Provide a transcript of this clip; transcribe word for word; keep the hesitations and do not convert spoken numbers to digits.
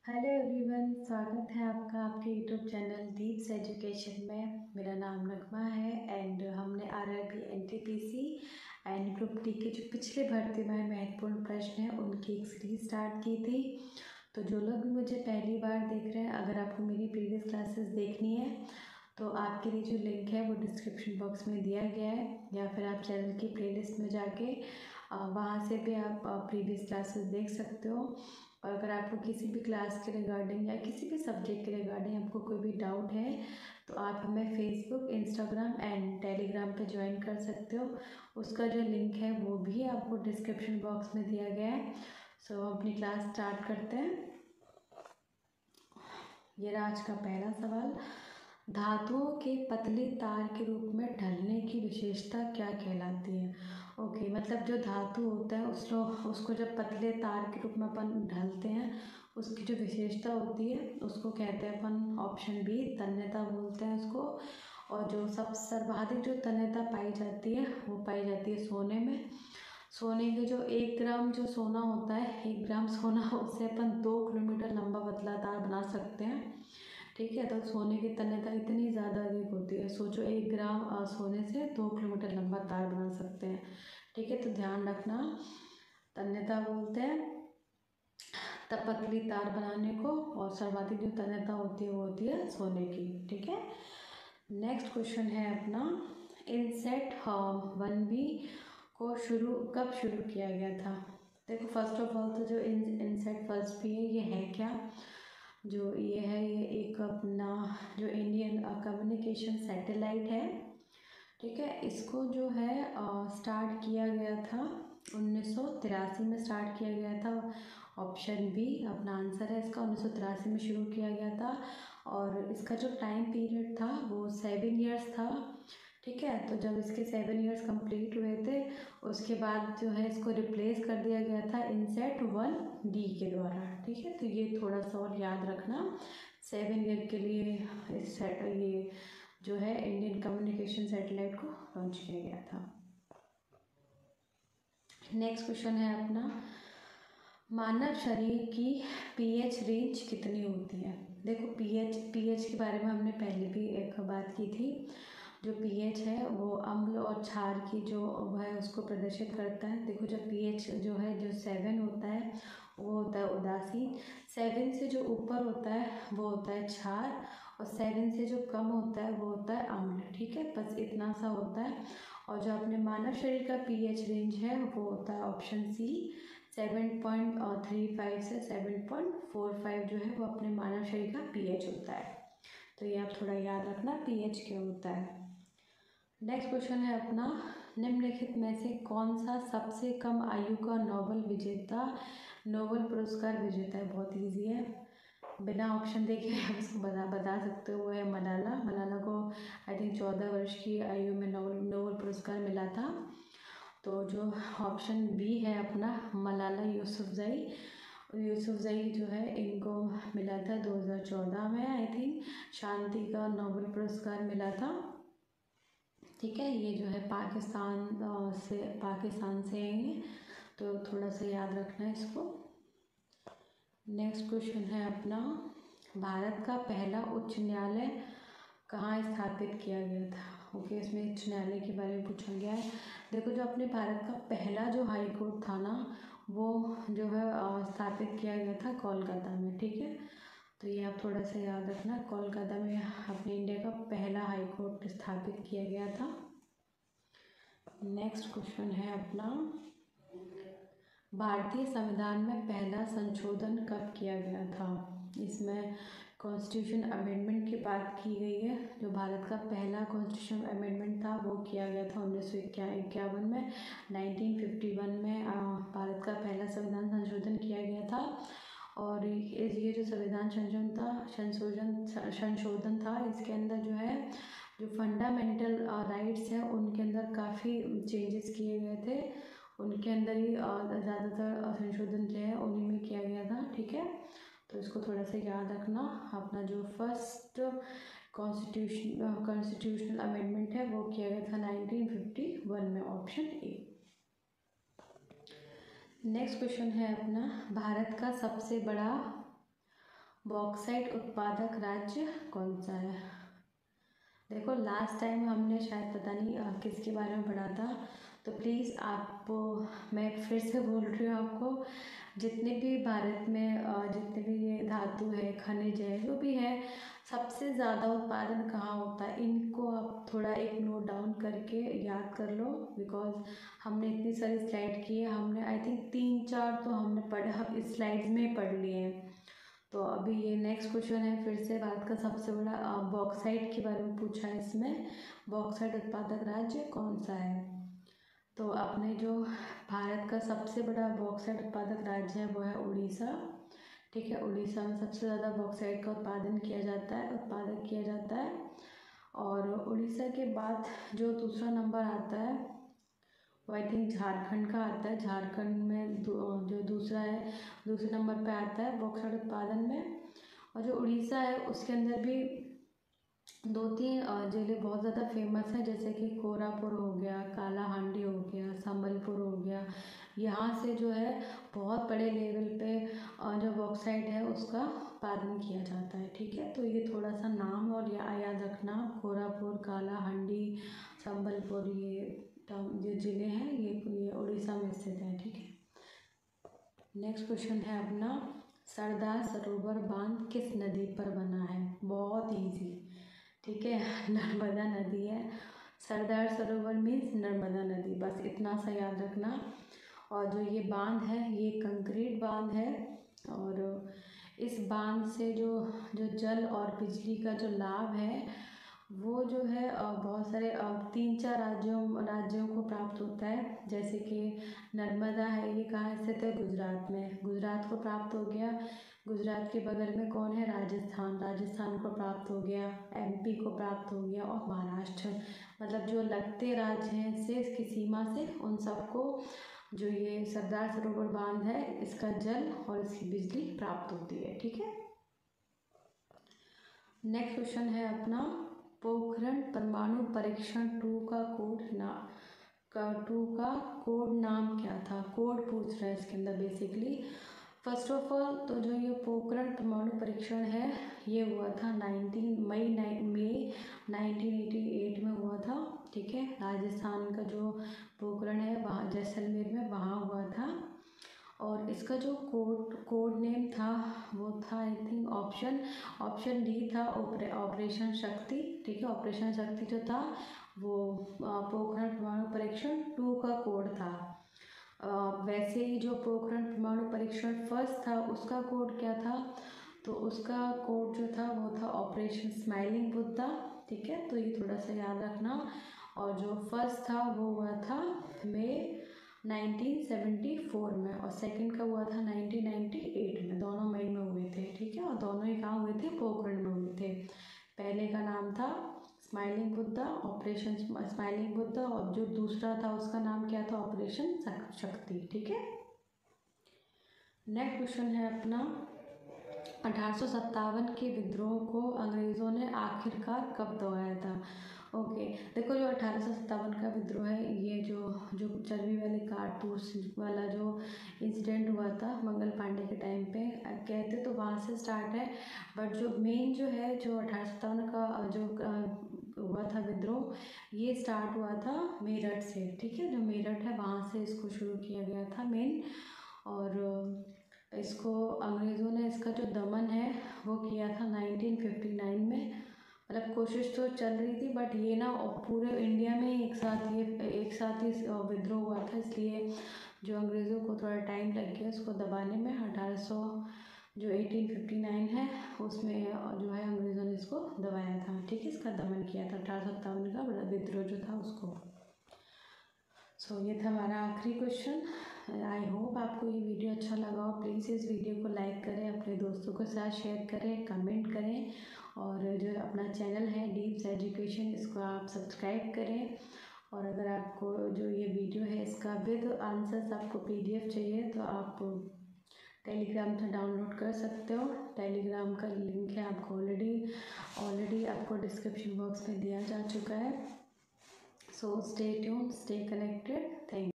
Hello everyone, स्वागत है आपका आपके यूट्यूब चैनल दीप्स एजुकेशन में। मेरा नाम नगमा है एंड हमने RRB, NTPC and group D के जो पिछले भर्ती में महत्वपूर्ण प्रश्न हैं उनकी एक सीरीज स्टार्ट की थी। तो जो लोग भी मुझे पहली बार देख रहे हैं, अगर आपको मेरी प्रीवियस क्लासेस देखनी है तो आपके लिए जो लिंक है वो डिस्क्रिप्शन बॉक्स में दिया गया है, या फिर आप चैनल की प्लेलिस्ट में जाके वहाँ से भी आप प्रीवियस क्लासेस देख सकते हो। और अगर आपको किसी भी क्लास के रिगार्डिंग या किसी भी सब्जेक्ट के रिगार्डिंग आपको कोई भी डाउट है तो आप हमें फेसबुक, इंस्टाग्राम एंड टेलीग्राम पे ज्वाइन कर सकते हो। उसका जो लिंक है वो भी आपको डिस्क्रिप्शन बॉक्स में दिया गया है। सो so, अपनी क्लास स्टार्ट करते हैं। ये रहा आज का पहला सवाल। धातुओं के पतले तार के रूप में ढलने की विशेषता क्या कहलाती है? ओके okay, मतलब जो धातु होता है उसको उसको जब पतले तार के रूप में अपन ढलते हैं उसकी जो विशेषता होती है उसको कहते हैं अपन, ऑप्शन बी, तन्यता बोलते हैं उसको। और जो सब सर्वाधिक जो तन्यता पाई जाती है वो पाई जाती है सोने में। सोने के जो एक ग्राम जो सोना होता है, एक ग्राम सोना, उससे अपन दो किलोमीटर लंबा पतला तार बना सकते हैं। ठीक है, तो सोने की तन्यता इतनी ज़्यादा अधिक होती है। सोचो एक ग्राम सोने से दो किलोमीटर लंबा तार बना सकते हैं। ठीक है, तो ध्यान रखना, तन्यता बोलते हैं तब पतली तार बनाने को, और सर्वाधिक जो तन्यता होती है वो होती है सोने की। ठीक है, नेक्स्ट क्वेश्चन है अपना, इनसेट वन बी को शुरू कब शुरू किया गया था? देखो, फर्स्ट ऑफ ऑल तो जो इन इनसेट फर्स्ट बी है ये है क्या? जो ये है ये एक अपना जो इंडियन कम्युनिकेशन सैटेलाइट है। ठीक है, इसको जो है स्टार्ट किया गया था उन्नीस सौ तिरासी में स्टार्ट किया गया था। ऑप्शन बी अपना आंसर है इसका, उन्नीस सौ तिरासी में शुरू किया गया था। और इसका जो टाइम पीरियड था वो सेवन ईयर्स था। ठीक है, तो जब इसके सेवन ईयर्स कंप्लीट हुए थे उसके बाद जो है इसको रिप्लेस कर दिया गया था इनसेट वन डी के द्वारा। ठीक है, तो ये थोड़ा सा और याद रखना, सेवन ईयर के लिए इस ये जो है इंडियन कम्युनिकेशन सैटेलाइट को लॉन्च किया गया था। नेक्स्ट क्वेश्चन है अपना, मानव शरीर की पीएच रेंज कितनी होती है? देखो, पीएच पीएच के बारे में हमने पहले भी एक बात की थी। जो पीएच है वो अम्ल और क्षार की जो है उसको प्रदर्शित करता है। देखो, जब पीएच जो है जो सेवन होता है वो होता है उदासीन, सेवन से जो ऊपर होता है वो होता है क्षार, और सेवन से जो कम होता है वो होता है अम्ल। ठीक है, बस इतना सा होता है। और जो अपने मानव शरीर का पीएच रेंज है वो होता है option C, seven point three five से सेवन पॉइंट फोर फाइव जो है वो अपने मानव शरीर का पीएच होता है। तो ये आप थोड़ा याद रखना पीएच क्या होता है। नेक्स्ट क्वेश्चन है अपना, निम्नलिखित में से कौन सा सबसे कम आयु का नोबेल विजेता नोबेल पुरस्कार विजेता है? बहुत इजी है, बिना ऑप्शन देखे आप इसको बता बता सकते हो, वो है मलाला। मलाला को आई थिंक चौदह वर्ष की आयु में नोबेल नोबेल पुरस्कार मिला था। तो जो ऑप्शन बी है अपना, मलाला यूसुफजई यूसुफजई जो है इनको मिला था दो हज़ार चौदह में, आई थिंक शांति का नोबेल पुरस्कार मिला था। ठीक है, ये जो है पाकिस्तान से पाकिस्तान से हैं, तो थोड़ा सा याद रखना है इसको। नेक्स्ट क्वेश्चन है अपना, भारत का पहला उच्च न्यायालय कहाँ स्थापित किया गया था? ओके, इसमें उच्च न्यायालय के बारे में पूछा गया है। देखो, जो अपने भारत का पहला जो हाई कोर्ट था ना वो जो है स्थापित किया गया था कोलकाता में। ठीक है, तो ये आप थोड़ा सा याद रखना, कोलकाता में अपने इंडिया का पहला हाई कोर्ट स्थापित किया गया था। नेक्स्ट क्वेश्चन है अपना, भारतीय संविधान में पहला संशोधन कब किया गया था? इसमें कॉन्स्टिट्यूशन अमेंडमेंट की बात की गई है। जो भारत का पहला कॉन्स्टिट्यूशन अमेंडमेंट था वो किया गया था उन्नीस सौ इक्यावन में, नाइनटीन फिफ्टी वन में भारत का पहला संविधान संशोधन किया गया था। और ये जो संविधान संशोधन था संशोधन संशोधन था इसके अंदर जो है जो फंडामेंटल राइट्स हैं उनके अंदर काफ़ी चेंजेस किए गए थे। उनके अंदर ही ज़्यादातर संशोधन जो है उन्हीं में किया गया था। ठीक है, तो इसको थोड़ा सा याद रखना। अपना जो फर्स्ट कॉन्स्टिट्यूशन कॉन्स्टिट्यूशनल अमेंडमेंट है वो किया गया था नाइनटीन फिफ्टी वन में, ऑप्शन ए। नेक्स्ट क्वेश्चन है अपना, भारत का सबसे बड़ा बॉक्साइट उत्पादक राज्य कौन सा है? देखो लास्ट टाइम हमने शायद पता नहीं अ, किसके बारे में पढ़ा था, तो प्लीज़ आप मैं फिर से बोल रही हूँ आपको, जितने भी भारत में अ, जितने भी ये धातु है, खनिज है, जो भी है, सबसे ज़्यादा उत्पादन कहाँ होता है, इनको आप थोड़ा एक नोट डाउन करके याद कर लो। बिकॉज हमने इतनी सारी स्लाइड की है, हमने आई थिंक तीन चार तो हमने पढ़े, हम इस स्लाइड्स में ही पढ़ लिए हैं। तो अभी ये नेक्स्ट क्वेश्चन है, फिर से भारत का सबसे बड़ा बॉक्साइट के बारे में पूछा है इसमें, बॉक्साइट उत्पादक राज्य कौन सा है? तो अपने जो भारत का सबसे बड़ा बॉक्साइट उत्पादक राज्य है वो है उड़ीसा। ठीक है, उड़ीसा में सबसे ज़्यादा बॉक्साइट का उत्पादन किया जाता है उत्पादक किया जाता है। और उड़ीसा के बाद जो दूसरा नंबर आता है वो आई थिंक झारखंड का आता है। झारखंड में दू, जो दूसरा है दूसरे नंबर पे आता है बॉक्साइट उत्पादन में। और जो उड़ीसा है उसके अंदर भी दो तीन जिले बहुत ज़्यादा फेमस हैं, जैसे कि कोरापुर हो गया, कालाहांडी हो गया, संबलपुर हो गया। यहाँ से जो है बहुत बड़े लेवल पे जो बॉक्साइट है उसका उत्पादन किया जाता है। ठीक है, तो ये थोड़ा सा नाम और या, याद रखना, कोरापुर, कालाहांडी, संबलपुर, ये जो ज़िले हैं ये ये उड़ीसा में स्थित हैं। ठीक है, नेक्स्ट क्वेश्चन है अपना, सरदार सरोवर बांध किस नदी पर बना है? बहुत इजी। ठीक है, नर्मदा नदी है। सरदार सरोवर मीन्स नर्मदा नदी, बस इतना सा याद रखना। और जो ये बांध है ये कंक्रीट बांध है, और इस बांध से जो जो जल और बिजली का जो लाभ है वो जो है बहुत सारे तीन चार राज्यों राज्यों को प्राप्त होता है। जैसे कि नर्मदा है, ये कहाँ स्थित है? गुजरात में, गुजरात को प्राप्त हो गया। गुजरात के बगल में कौन है? राजस्थान, राजस्थान को प्राप्त हो गया। एमपी को प्राप्त हो गया, और महाराष्ट्र, मतलब जो लगते राज्य हैं से इसकी सीमा से, उन सबको जो ये सरदार सरोवर बांध है इसका जल और इसकी बिजली प्राप्त होती है। ठीक है, नेक्स्ट क्वेश्चन है अपना, पोखरण परमाणु परीक्षण टू का कोड ना का टू का कोड नाम क्या था? कोड पूछ रहा है इसके अंदर बेसिकली। फर्स्ट ऑफ ऑल तो जो ये पोखरण परमाणु परीक्षण है ये हुआ था नाइनटीन मई मई नाइनटीन एटी एट में हुआ था। ठीक है, राजस्थान का जो पोखरण है वहाँ जैसलमेर में वहाँ हुआ था। और इसका जो कोड कोड नेम था वो था I think option option D था, ऑपरेशन शक्ति। ठीक है, ऑपरेशन शक्ति जो था वो पोखरण परमाणु परीक्षण टू का कोड था। आ, वैसे ही जो पोखरण परमाणु परीक्षण फर्स्ट था उसका कोड क्या था? तो उसका कोड जो था वो था ऑपरेशन स्माइलिंग बुद्धा। ठीक है, तो ये थोड़ा सा याद रखना। और जो फर्स्ट था वो हुआ था मई नाइनटीन सेवेंटी फोर में, और सेकंड का हुआ था नाइनटीन नाइंटी एट में। दोनों मई में हुए थे। ठीक है, और दोनों ही कहाँ हुए थे? पोखरण में हुए थे। पहले का नाम था smiling Buddha, operation smiling Buddha, और जो दूसरा था उसका नाम क्या था? ऑपरेशन शक्ति। ठीक है, नेक्स्ट क्वेश्चन है अपना, अठारह सौ सत्तावन के विद्रोह को अंग्रेज़ों ने आखिरकार कब दबाया था? Okay okay. देखो जो अठारह सौ सत्तावन का विद्रोह है, ये जो जो चर्बी वाले कारतूस वाला जो इंसिडेंट हुआ था मंगल पांडे के टाइम पे, कहते तो वहाँ से स्टार्ट है, बट जो मेन जो है जो अठारह सौ सत्तावन का जो हुआ था विद्रोह, ये स्टार्ट हुआ था मेरठ से। ठीक है, जो मेरठ है वहाँ से इसको शुरू किया गया था मेन। और इसको अंग्रेज़ों ने इसका जो दमन है वो किया था नाइनटीन फिफ्टी नाइन में। मतलब कोशिश तो चल रही थी, बट ये ना पूरे इंडिया में एक साथ ये एक साथ ही विद्रोह हुआ था, इसलिए जो अंग्रेज़ों को थोड़ा टाइम लग गया इसको दबाने में। अठारह सौ जो एटीन फिफ्टी नाइन है उसमें जो है अंग्रेज़ों ने इसको दबाया था। ठीक है, इसका दमन किया था, अठारह सौ सत्तावन का बड़ा विद्रोह जो था उसको। सो so, ये था हमारा आखिरी क्वेश्चन। आई होप आपको ये वीडियो अच्छा लगा हो। प्लीज़ इस वीडियो को लाइक करें, अपने दोस्तों के साथ शेयर करें, कमेंट करें, और जो अपना चैनल है डीप्स एजुकेशन इसको आप सब्सक्राइब करें। और अगर आपको जो ये वीडियो है इसका विद आंसर्स आपको पीडीएफ चाहिए तो आप टेलीग्राम से डाउनलोड कर सकते हो। टेलीग्राम का लिंक है आपको ऑलरेडी ऑलरेडी आपको डिस्क्रिप्शन बॉक्स में दिया जा चुका है। So stay tuned, stay connected, thank